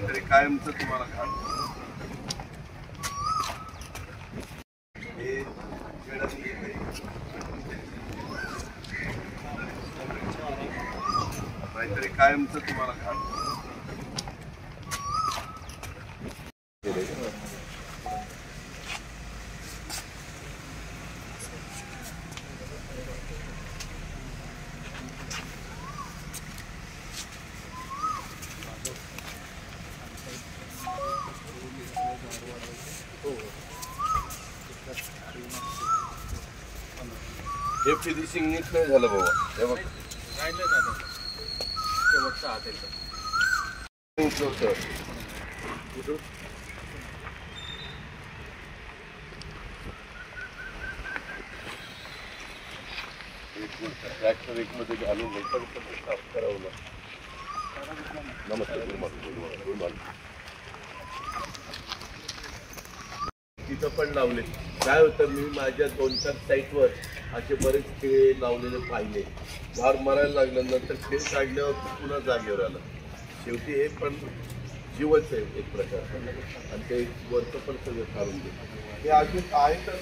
काहीतरी कायमचं तुम्हाला काम हे काहीतरी कायमचं तुम्हाला काम हे फिनिशिंग नीट नाही झालं बाबा. हे बघ राहिलं दादा शेवटचा हात एकदम ट्रॅक्टर एक मध्ये घालून नंतर साफ करावं लागतं. नमस्ते. तिथं पण लावले. काय होतं, मी माझ्या 2-4 साईटवर असे बरेच खेळ लावलेले पाहिले. झाड मरायला लागल्यानंतर खेळ काढल्यावर पुन्हा जागेवर आलं. शेवटी हे पण जीवच आहे एक प्रकारचा, आणि ते वरचं पण सगळं काढून देतं. हे अजून आहे तर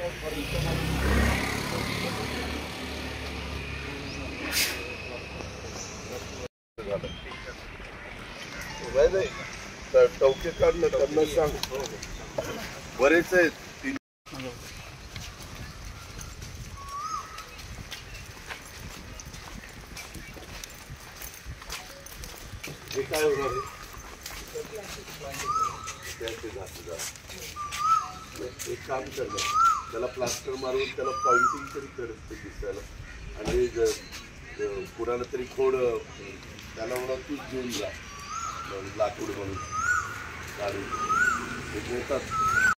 टवके काढणं त्यांना सांग. बरेच आहेत. हे काय होणार आहे? एक काम करणं, त्याला प्लास्टर मारून त्याला पॉइंटिंग तरी करत दिसायला, आणि कुणाला तरी खोड त्याला म्हणा तूच घेऊन जा लाकूड म्हणून काढून.